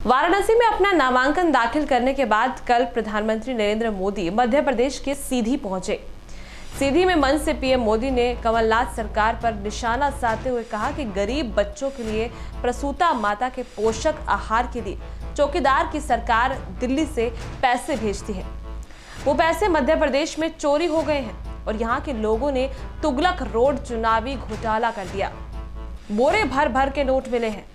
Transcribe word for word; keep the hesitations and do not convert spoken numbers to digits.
वाराणसी में अपना नामांकन दाखिल करने के बाद कल प्रधानमंत्री नरेंद्र मोदी मध्य प्रदेश के सीधी पहुंचे। सीधी में मंच से पीएम मोदी ने कमलनाथ सरकार पर निशाना साधते हुए कहा कि गरीब बच्चों के लिए प्रसूता माता के पोषक आहार के लिए चौकीदार की सरकार दिल्ली से पैसे भेजती है। वो पैसे मध्य प्रदेश में चोरी हो गए हैं और यहाँ के लोगों ने तुगलक रोड चुनावी घोटाला कर दिया। बोरे भर भर के नोट मिले हैं।